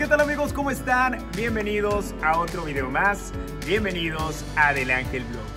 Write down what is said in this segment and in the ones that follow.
tal amigos? ¿Cómo están? Bienvenidos a otro video más. Bienvenidos a Del Ángel Vlogs.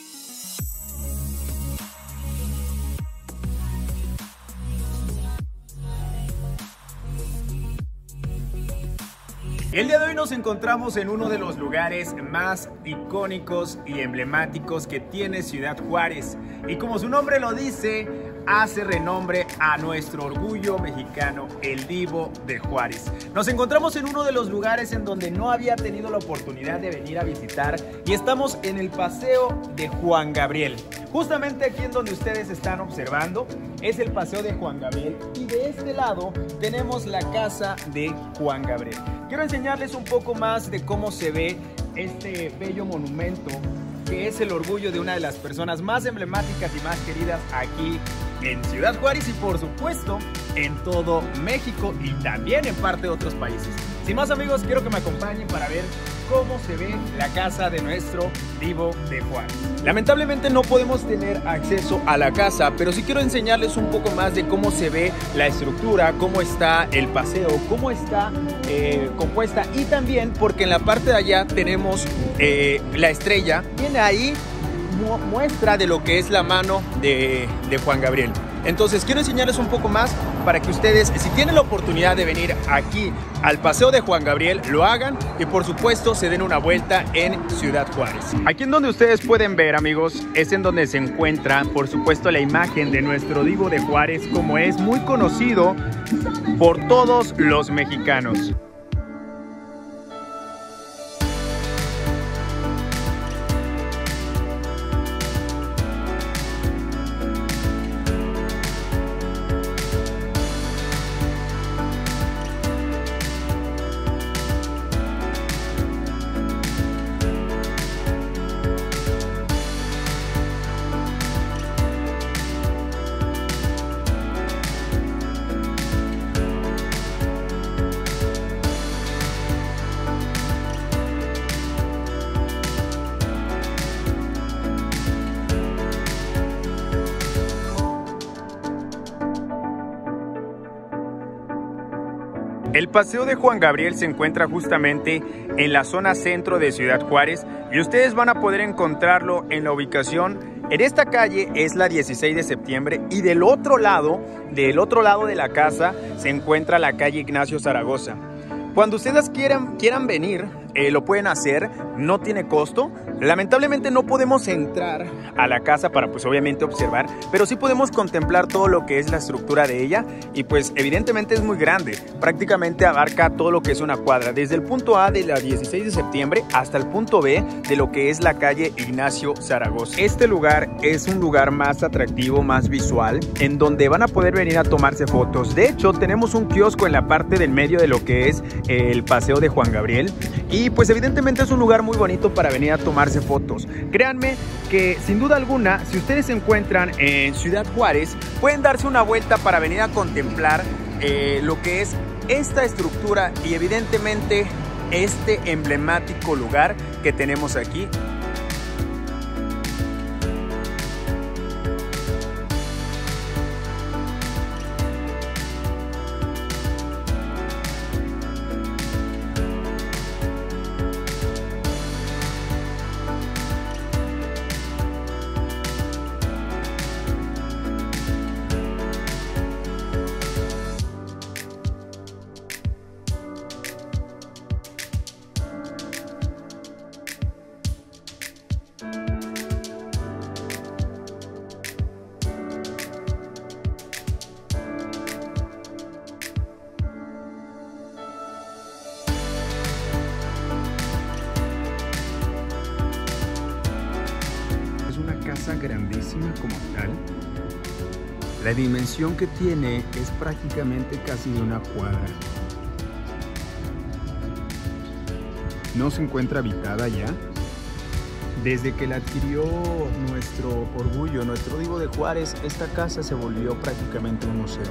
El día de hoy nos encontramos en uno de los lugares más icónicos y emblemáticos que tiene Ciudad Juárez. Y como su nombre lo dice, hace renombre a nuestro orgullo mexicano, el Divo de Juárez. Nos encontramos en uno de los lugares en donde no había tenido la oportunidad de venir a visitar y estamos en el Paseo de Juan Gabriel. Justamente aquí en donde ustedes están observando es el Paseo de Juan Gabriel y de este lado tenemos la casa de Juan Gabriel. Quiero enseñarles un poco más de cómo se ve este bello monumento que es el orgullo de una de las personas más emblemáticas y más queridas aquí en Ciudad Juárez y por supuesto en todo México y también en parte de otros países. Sin más amigos, quiero que me acompañen para ver cómo se ve la casa de nuestro Divo de Juárez. Lamentablemente no podemos tener acceso a la casa, pero sí quiero enseñarles un poco más de cómo se ve la estructura, cómo está el paseo, cómo está compuesta y también porque en la parte de allá tenemos la estrella. Tiene ahí muestra de lo que es la mano de Juan Gabriel. Entonces quiero enseñarles un poco más para que ustedes, si tienen la oportunidad de venir aquí al Paseo de Juan Gabriel, lo hagan y por supuesto se den una vuelta en Ciudad Juárez. Aquí en donde ustedes pueden ver, amigos, es en donde se encuentra por supuesto la imagen de nuestro Divo de Juárez, como es muy conocido por todos los mexicanos. El Paseo de Juan Gabriel se encuentra justamente en la zona centro de Ciudad Juárez y ustedes van a poder encontrarlo en la ubicación. En esta calle es la 16 de septiembre y del otro lado de la casa se encuentra la calle Ignacio Zaragoza. Cuando ustedes quieran venir, lo pueden hacer, no tiene costo. Lamentablemente no podemos entrar a la casa para pues obviamente observar, pero sí podemos contemplar todo lo que es la estructura de ella y pues evidentemente es muy grande, prácticamente abarca todo lo que es una cuadra, desde el punto A de la 16 de septiembre hasta el punto B de lo que es la calle Ignacio Zaragoza. Este lugar es un lugar más atractivo, más visual, en donde van a poder venir a tomarse fotos. De hecho, tenemos un kiosco en la parte del medio de lo que es el Paseo de Juan Gabriel y pues evidentemente es un lugar muy bonito para venir a tomarse fotos. Créanme que sin duda alguna, si ustedes se encuentran en Ciudad Juárez, pueden darse una vuelta para venir a contemplar lo que es esta estructura y evidentemente este emblemático lugar que tenemos aquí. Casa grandísima como tal. La dimensión que tiene es prácticamente casi de una cuadra. No se encuentra habitada ya. Desde que la adquirió nuestro orgullo, nuestro Divo de Juárez, esta casa se volvió prácticamente un museo.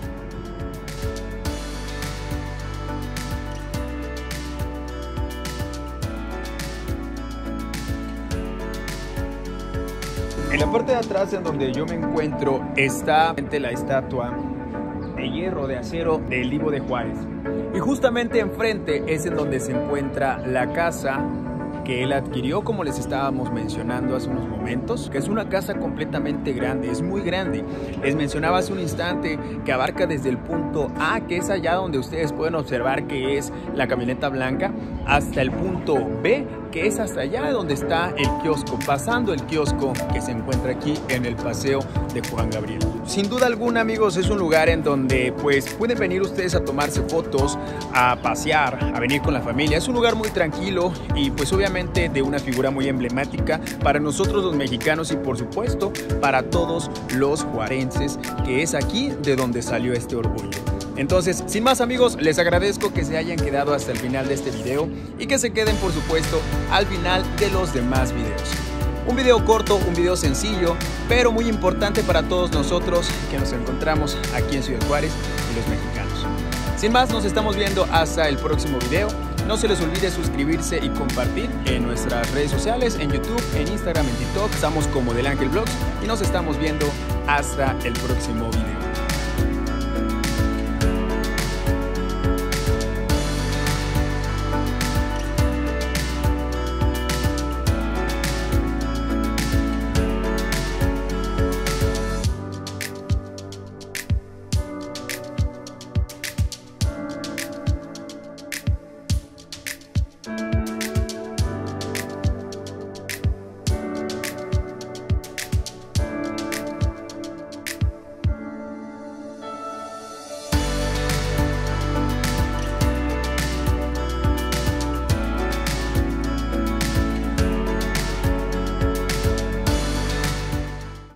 En la parte de atrás, en donde yo me encuentro, está la estatua de hierro, de acero del Divo de Juárez. Y justamente enfrente es en donde se encuentra la casa que él adquirió, como les estábamos mencionando hace unos momentos, que es una casa completamente grande, es muy grande. Les mencionaba hace un instante que abarca desde el punto A, que es allá donde ustedes pueden observar que es la camioneta blanca, hasta el punto B, que es hasta allá donde está el kiosco, pasando el kiosco que se encuentra aquí en el Paseo de Juan Gabriel. Sin duda alguna, amigos, es un lugar en donde pues pueden venir ustedes a tomarse fotos, a pasear, a venir con la familia. Es un lugar muy tranquilo y pues obviamente de una figura muy emblemática para nosotros los mexicanos y por supuesto para todos los juarenses, que es aquí de donde salió este orgullo. Entonces, sin más, amigos, les agradezco que se hayan quedado hasta el final de este video y que se queden, por supuesto, al final de los demás videos. Un video corto, un video sencillo, pero muy importante para todos nosotros que nos encontramos aquí en Ciudad Juárez y los mexicanos. Sin más, nos estamos viendo hasta el próximo video. No se les olvide suscribirse y compartir en nuestras redes sociales, en YouTube, en Instagram, en TikTok. Estamos como Del Ángel Vlogs y nos estamos viendo hasta el próximo video.